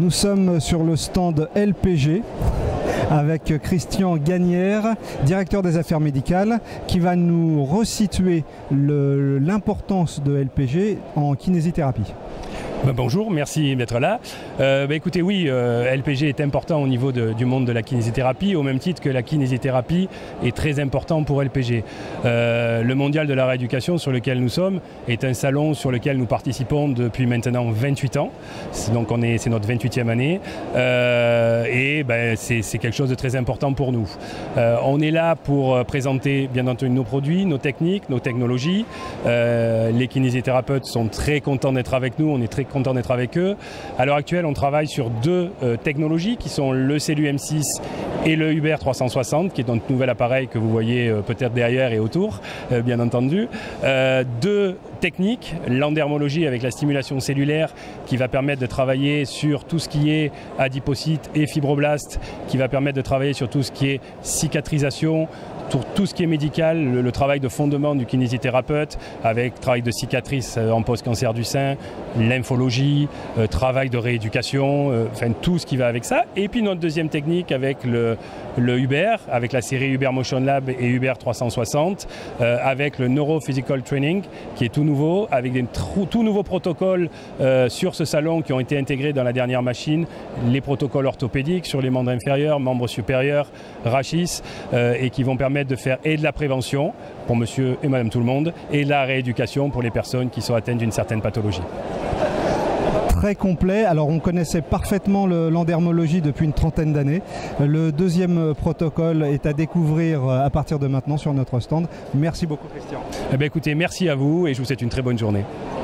Nous sommes sur le stand LPG avec Christian Gagnère, directeur des affaires médicales, qui va nous resituer l'importance de LPG en kinésithérapie. Bonjour, merci d'être là. Écoutez, oui, LPG est important au niveau du monde de la kinésithérapie, au même titre que la kinésithérapie est très important pour LPG. Le mondial de la rééducation sur lequel nous sommes est un salon sur lequel nous participons depuis maintenant 28 ans. Donc c'est notre 28e année c'est quelque chose de très important pour nous. On est là pour présenter bien entendu nos produits, nos techniques, nos technologies. Les kinésithérapeutes sont très contents d'être avec nous, on est très content d'être avec eux. À l'heure actuelle, on travaille sur deux technologies qui sont le Celu M6 et le Hubert 360, qui est notre nouvel appareil que vous voyez peut-être derrière et autour, bien entendu. Deux techniques, l'endermologie avec la stimulation cellulaire qui va permettre de travailler sur tout ce qui est adipocytes et fibroblastes, qui va permettre de travailler sur tout ce qui est cicatrisation, sur tout ce qui est médical, le travail de fondement du kinésithérapeute avec travail de cicatrice en post-cancer du sein, lymphologie, travail de rééducation, tout ce qui va avec ça. Et puis notre deuxième technique avec le Hubert, avec la série Hubert Motion Lab et Hubert 360, avec le Neurophysical Training qui est tout nouveau, avec des tout nouveaux protocoles sur ce salon qui ont été intégrés dans la dernière machine, les protocoles orthopédiques sur les membres inférieurs, membres supérieurs, rachis, et qui vont permettre de faire et de la prévention pour monsieur et madame tout le monde et de la rééducation pour les personnes qui sont atteintes d'une certaine pathologie. Très complet. Alors on connaissait parfaitement l'endermologie depuis une trentaine d'années. Le deuxième protocole est à découvrir à partir de maintenant sur notre stand. Merci beaucoup Christian. Écoutez, merci à vous et je vous souhaite une très bonne journée.